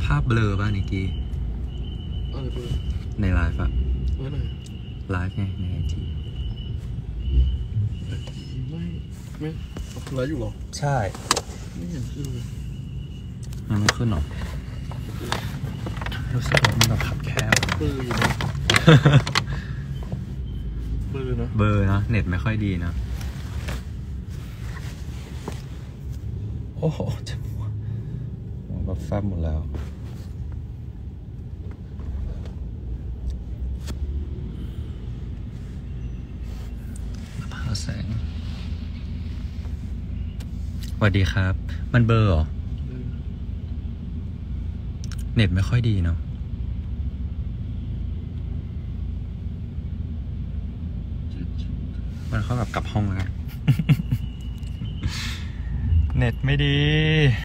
ภาพเบลอป่ะนิกกี้อะไรเบลอในไลฟ์อะอะไรไลฟ์ไงในไอจีไม่ไลฟ์อยู่หรอใช่ไม่เห็นขึ้นเลยมันไม่ขึ้นหรอรู้สึกว่ามันแบบขับแคบเบลออยู่นะเบลอนะเบอร์นะเน็ตไม่ค่อยดีนะโอ้โหจมูกแบบแฟบหมดแล้วพาแสงสวัสดีครับมันเบอร์เหรอเน็ตไม่ค่อยดีเนาะมันเข้ากับกลับห้องแล้วกัน เน็ตไม่ดี